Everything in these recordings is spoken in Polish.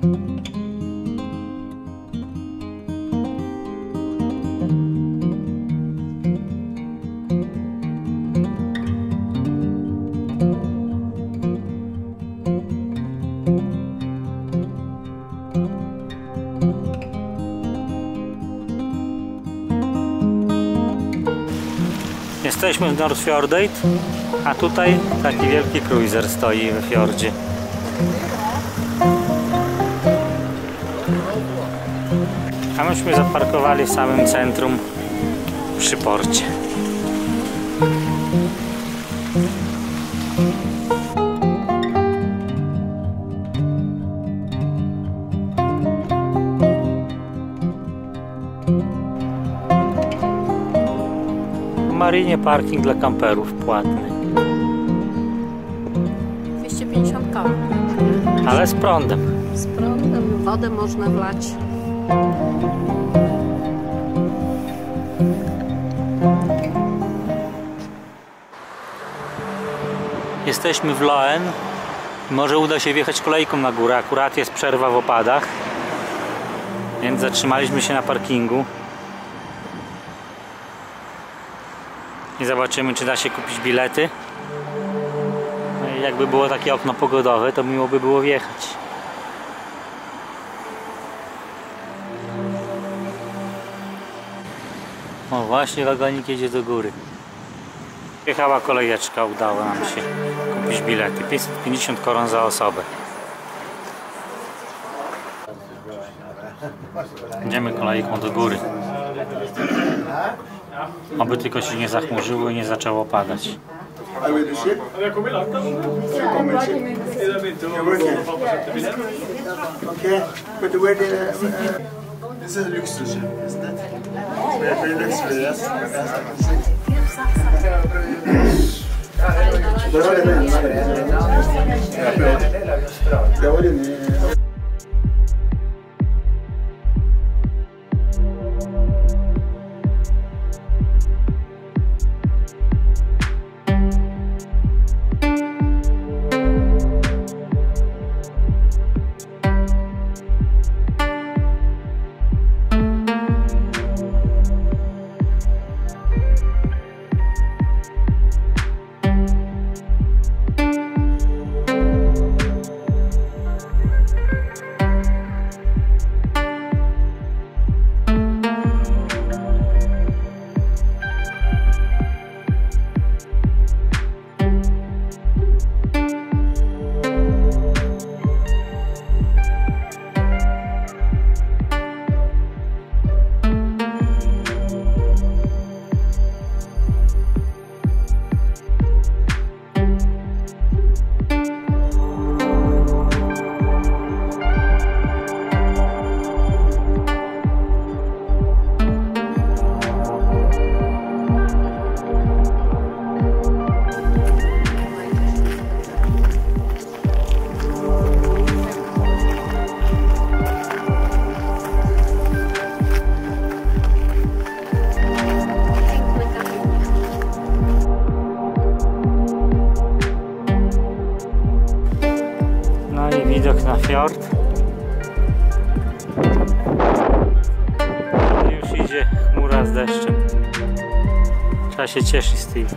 Jesteśmy w Nordfjordeid, a tutaj taki wielki cruiser stoi we fiordzie. A myśmy zaparkowali w samym centrum przy porcie. W marynie parking dla kamperów płatny. 250 koła. Ale z prądem. Z prądem, wodę można wlać. Jesteśmy w Loen. Może uda się wjechać kolejką na górę. Akurat jest przerwa w opadach, więc zatrzymaliśmy się na parkingu i zobaczymy, czy da się kupić bilety. No i jakby było takie okno pogodowe, to miło by było wjechać. O, właśnie wagonik jedzie do góry. Jechała kolejeczka, udało nam się kupić bilety. 550 koron za osobę. Idziemy kolejką do góry. Oby tylko się nie zachmurzyło i nie zaczęło padać. This is luxury, isn't it? Very luxury, yes. Widok na fiord. Już idzie chmura z deszczem. Trzeba się cieszyć z tej.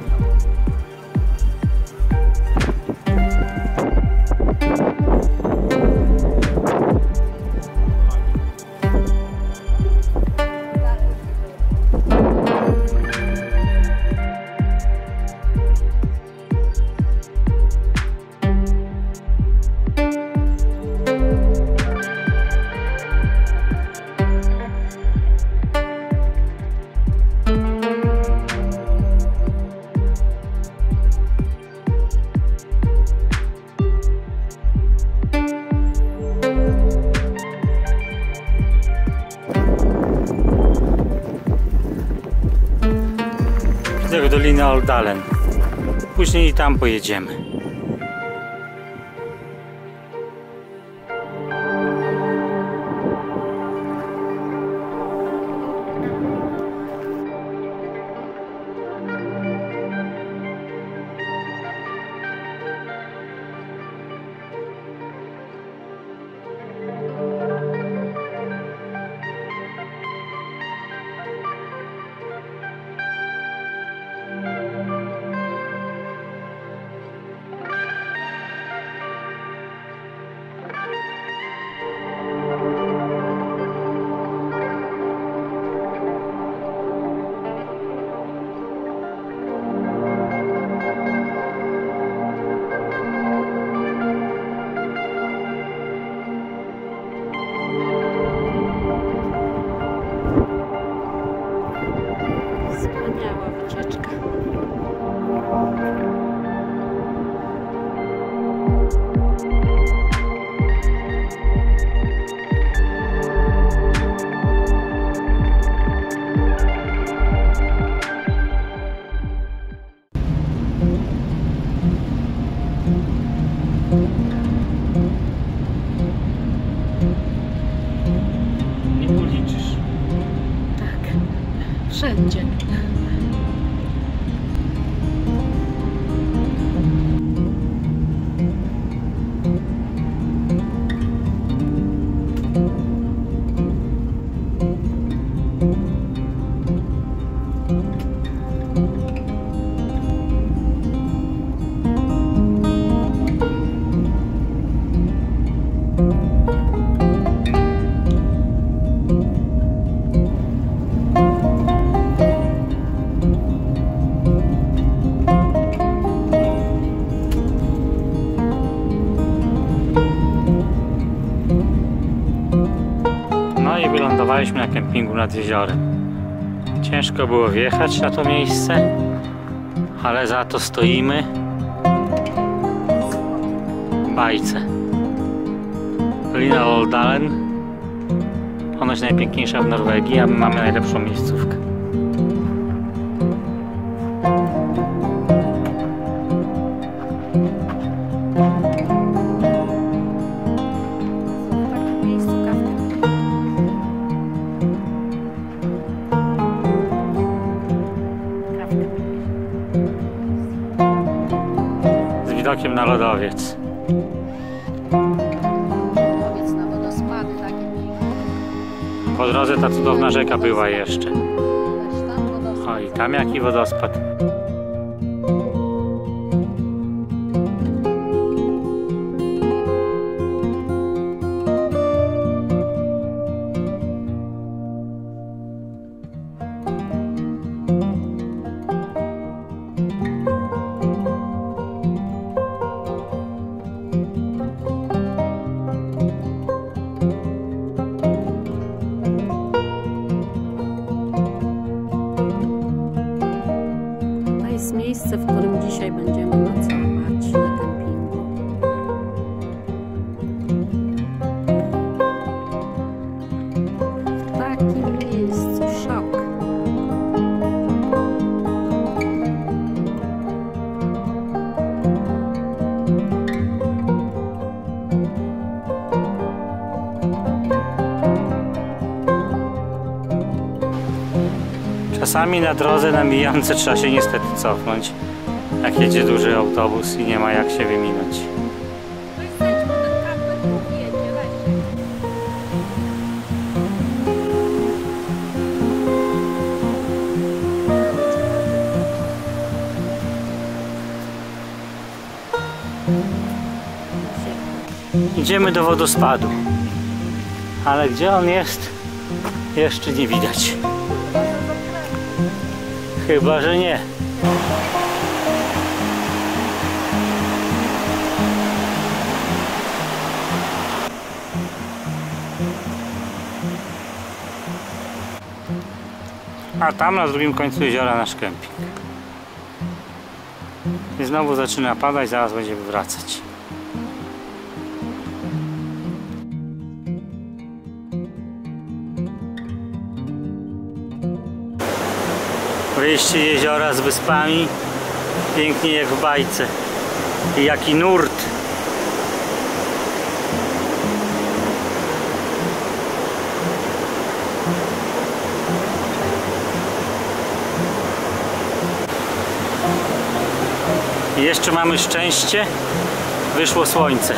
Do Doliny Oldalen. Później i tam pojedziemy. Nie policzysz. Tak. Wszędzie. No i wylądowaliśmy na kempingu nad jeziorem. Ciężko było wjechać na to miejsce, ale za to stoimy w bajce. Dolina Loddalen, ponoć najpiękniejsza w Norwegii, a my mamy najlepszą miejscówkę. W takim miejscu kawkę. Kawkę. Z widokiem na lodowiec. Powiedz na wodospady takie piękne. Po drodze ta cudowna rzeka była jeszcze. Lecz tam wodospad. O, i tam jaki wodospad. To jest miejsce, w którym dzisiaj będziemy nocować na kempingu. W takim miejscu szok. Czasami na drodze na mijance trzeba się niestety cofnąć, jak jedzie duży autobus i nie ma jak się wyminąć. No i zejdź, bo ten kamper tu jedzie, weź. Idziemy do wodospadu, ale gdzie on jest, jeszcze nie widać. Chyba że nie. A tam na drugim końcu jeziora nasz kemping. I znowu zaczyna padać, zaraz będziemy wracać. Wyjście jeziora z wyspami, pięknie jak w bajce. I jaki nurt. I jeszcze mamy szczęście, wyszło słońce.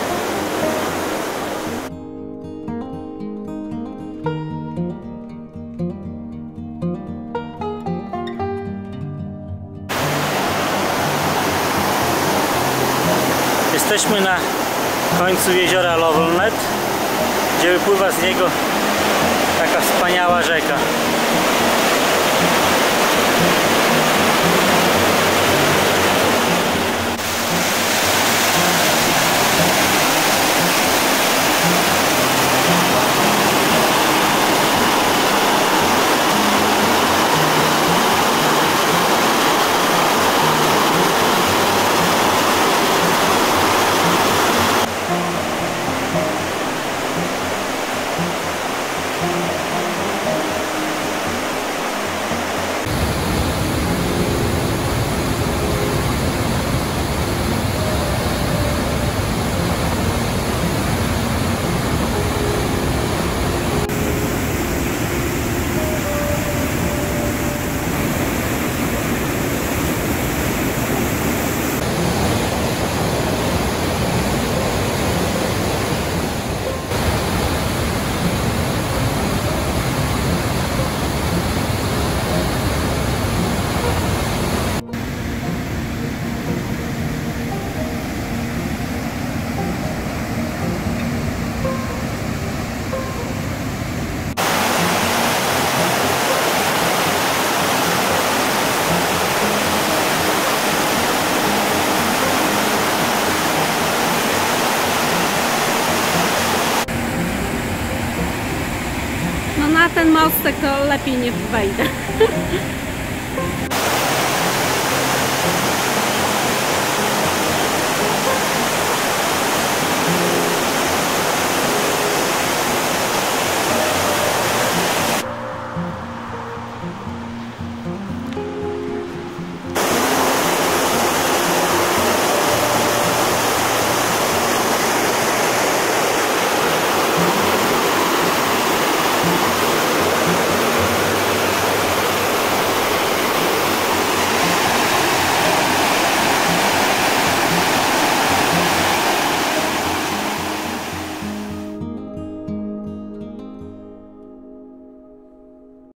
Jesteśmy na końcu jeziora Lovelnet, gdzie wypływa z niego taka wspaniała rzeka. na ten mostek to lepiej nie wejdę.